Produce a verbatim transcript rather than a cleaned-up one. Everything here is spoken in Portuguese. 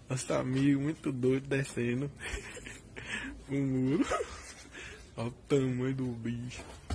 Nosso amigo muito doido descendo o muro. Olha o tamanho do bicho.